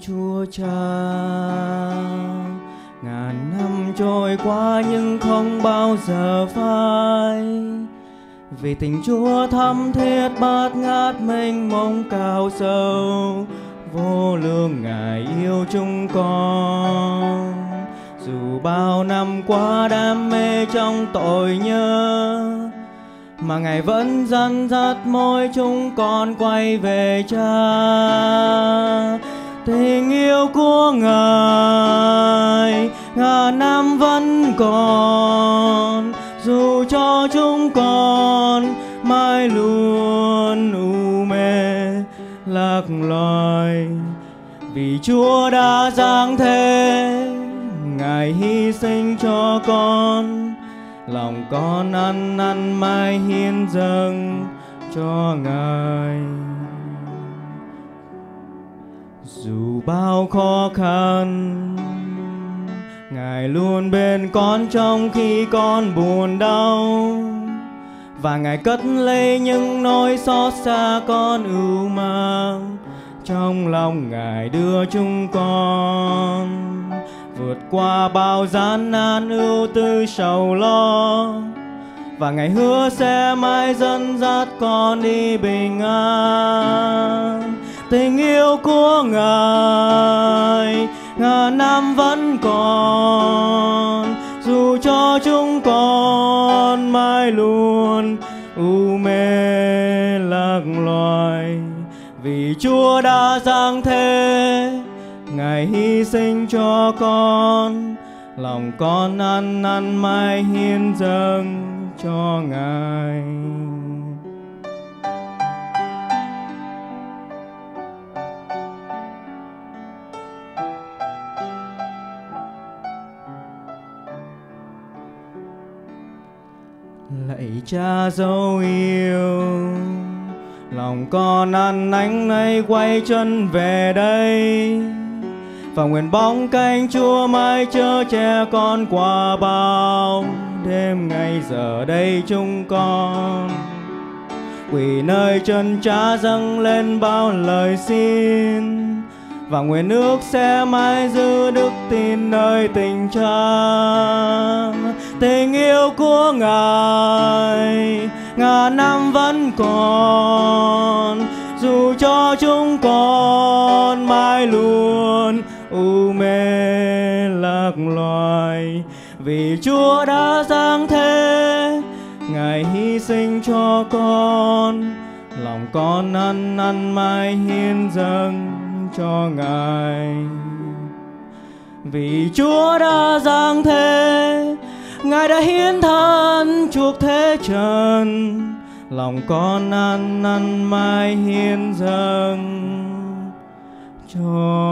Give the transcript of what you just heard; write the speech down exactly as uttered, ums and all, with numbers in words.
Chúa Cha. Ngàn năm trôi qua nhưng không bao giờ phai, vì tình Chúa thắm thiết bát ngát mênh mông cao sâu, vô lượng Ngài yêu chúng con. Dù bao năm qua đam mê trong tội nhơ, mà Ngài vẫn dẫn dắt mỗi chúng con quay về Cha. Tình yêu của Ngài ngàn năm vẫn còn, dù cho chúng con mãi luôn u mê lạc loài. Vì Chúa đã giáng thế, Ngài hy sinh cho con, lòng con ăn năn mãi hiến dâng cho Ngài. Dù bao khó khăn, Ngài luôn bên con trong khi con buồn đau, và Ngài cất lấy những nỗi xót xa con ưu mang. Trong lòng Ngài đưa chúng con vượt qua bao gian nan ưu tư sầu lo, và Ngài hứa sẽ mãi dẫn dắt con đi bình an. Tình yêu của Ngài ngàn năm vẫn còn, dù cho chúng con mãi luôn u mê lạc loài. Vì Chúa đã giáng thế, Ngài hy sinh cho con, lòng con ăn năn mãi hiến dâng cho Ngài. Lạy Cha dấu yêu, lòng con ăn năn nay quay chân về đây, và nguyện bóng cánh Chúa mãi chở che con qua bao đêm ngày. Giờ đây chúng con quỳ nơi chân Cha dâng lên bao lời xin, và nguyện ước sẽ mãi giữ đức tin nơi tình Cha. Tình yêu của Ngài ngàn năm vẫn còn, dù cho chúng con mãi luôn u mê lạc loài. Vì Chúa đã giáng thế, Ngài hy sinh cho con, lòng con ăn năn mãi hiến dâng cho Ngài. Vì Chúa đã giáng thế, Ngài đã hiến thân chuộc thế trần, lòng con ăn năn mãi hiến dâng cho